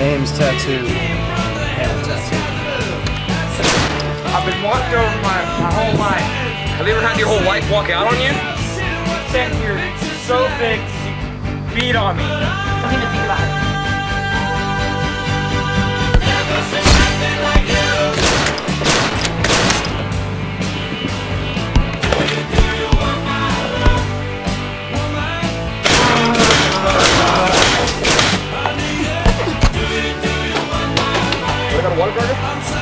Name's tattooed. Hand tattooed. I've been walked over my whole life. Have you ever had your whole life walk out on you? Sitting here so big, you beat on me. Don't even think about it. What about a water burger?